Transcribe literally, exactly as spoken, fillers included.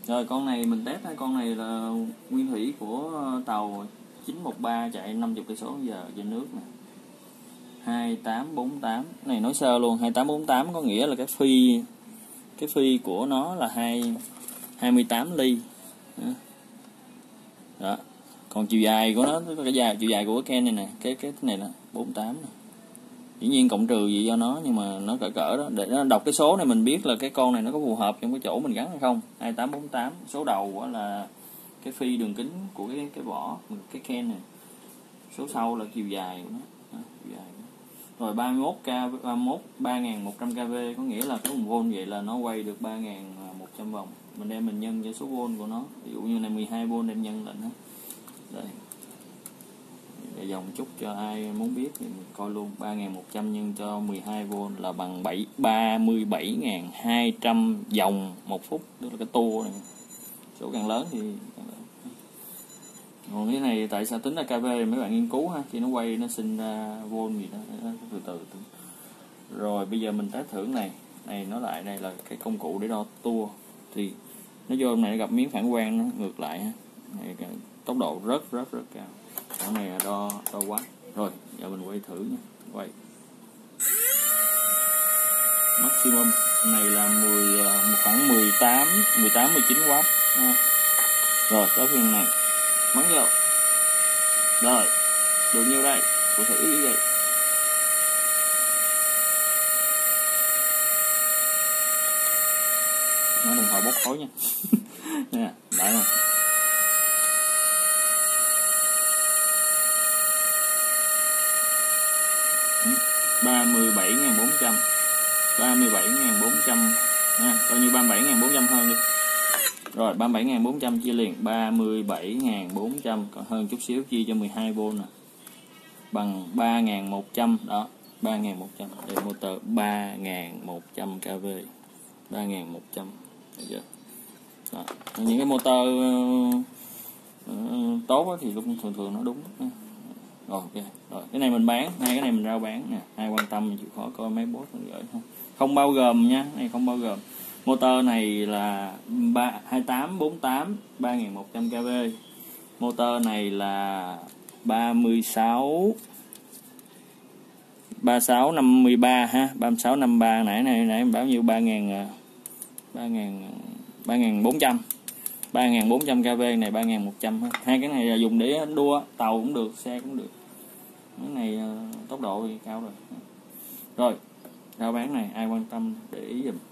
Rồi con này mình test hai con này là nguyên thủy của tàu chín một ba chạy năm mươi cây số giờ trên nước nè. hai tám bốn tám này nói sơ luôn, hai tám bốn tám có nghĩa là cái phi cái phi của nó là hai hai mươi tám ly. Đó. Còn chiều dài của nó, cái dài chiều dài của cái can này nè, cái cái này là bốn mươi tám này. Dĩ nhiên cộng trừ gì do nó, nhưng mà nó cỡ cỡ đó để nó đọc cái số này mình biết là cái con này nó có phù hợp trong cái chỗ mình gắn hay không. Hai tám bốn tám số đầu là cái phi đường kính của cái cái vỏ cái can này, số sau là chiều dài của nó. Đó, chiều dài của nó. Rồi ba mươi mốt k ba mươi mốt ba nghìn một trăm kV có nghĩa là cái một vôn vậy là nó quay được ba nghìn một trăm vòng. Mình đem mình nhân cho số vôn của nó, ví dụ như này mười hai vôn đem nhân lên đó. Đây. Để dòng chút cho ai muốn biết thì mình coi luôn. Ba nghìn một trăm nhân cho mười hai vôn là bằng ba mươi bảy nghìn hai trăm vòng một phút, tức là cái tua này. Số càng lớn thì càng lớn. Còn cái này tại sao tính ra kV mấy bạn nghiên cứu ha, khi nó quay nó sinh ra vôn gì đó, từ từ, từ. Rồi bây giờ mình test thử này này nó lại đây là cái công cụ để đo tua, thì nó vô này nó gặp miếng phản quang nó ngược lại ha. Này, tốc độ rất rất rất cao. Cái này là đo đo quá. Rồi giờ mình quay thử nha, quay maximum này là mười khoảng mười tám mười tám mười chín W. Rồi có phiên này bắn vô, rồi được nhiêu đây, của thử ý vậy. Nó đồng hồ bốc khói nha. Nè lại nè, ba mươi bảy nghìn bốn trăm, ba mươi bảy nghìn bốn trăm ha, coi như ba mươi bảy nghìn bốn trăm hơn đi. Rồi ba mươi bảy nghìn bốn trăm chia liền ba mươi bảy nghìn bốn trăm, còn hơn chút xíu chia cho mười hai vôn nè, bằng ba nghìn một trăm. Đó, ba nghìn một trăm. Đây motor ba nghìn một trăm kV, ba nghìn một trăm. Được chưa? Đó. Những cái motor uh, tốt thì lúc thường thường nó đúng. Rồi ok. Rồi cái này mình bán, hai cái này mình rao bán nè, ai quan tâm chịu khó coi mấy post mình gửi không. Không bao gồm nha, này không bao gồm. Motor này là hai tám bốn tám ba nghìn một trăm kV. Motor này là ba mươi sáu ba mươi sáu năm mươi ba ha, ba mươi sáu năm mươi ba, nãy này nãy báo nhiêu, ba nghìn ba nghìn ba nghìn bốn trăm. ba nghìn bốn trăm kV này ba nghìn một trăm ha. Hai cái này là dùng để đua tàu cũng được, xe cũng được. Cái này tốc độ thì cao rồi. Rồi, rao bán này ai quan tâm để ý giùm.